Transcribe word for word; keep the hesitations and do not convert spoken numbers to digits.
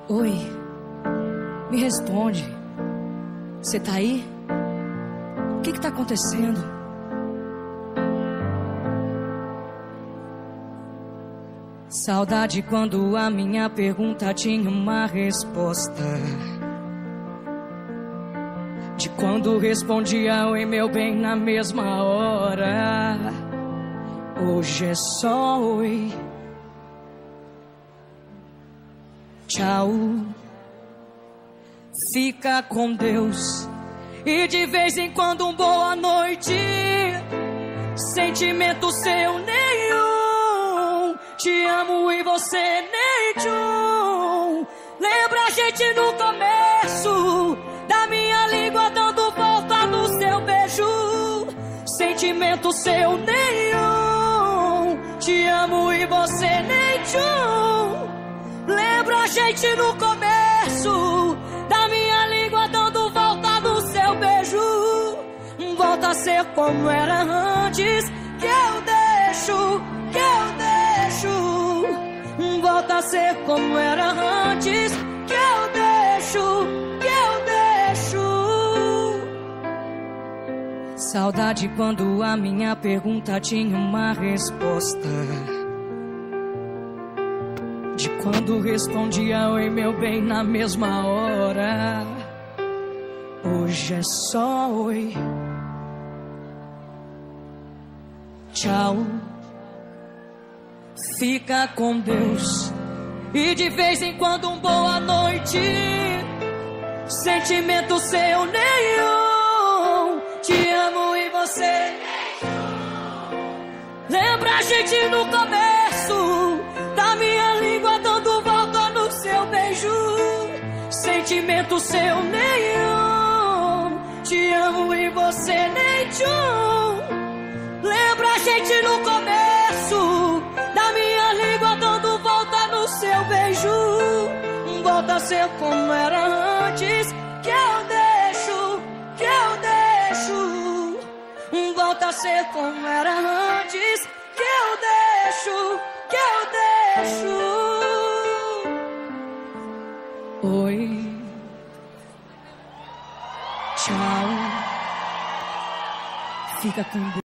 Oi, me responde. Você tá aí? O que que tá acontecendo? Saudade quando a minha pergunta tinha uma resposta. De quando respondia oi meu bem na mesma hora. Hoje é só oi, tchau, fica com Deus. E de vez em quando um boa noite. Sentimento seu nenhum. Te amo e você nem tchum. Lembra a gente no começo da minha língua dando volta no seu beijo. Sentimento seu nenhum. Te amo e você nem tchum. Lembra a gente no começo da minha língua dando volta no seu beijo. Volta a ser como era antes. Que eu deixo, que eu deixo. Volta a ser como era antes. Que eu deixo, que eu deixo. Saudade quando a minha pergunta tinha uma resposta. De quando respondia oi meu bem na mesma hora. Hoje é só oi, tchau, fica com Deus. E de vez em quando um boa noite. Sentimento seu nenhum. Te amo e você. Lembra a gente no começo da minha língua dando volta no seu beijo. Sentimento seu nenhum. Te amo e você nem tchum. Lembra a gente no começo da minha língua dando volta no seu beijo. Volta a ser como era antes. Que eu deixo, que eu deixo. Volta a ser como era antes. Que eu deixo, que eu deixo. Oi, tchau, fica com Deus.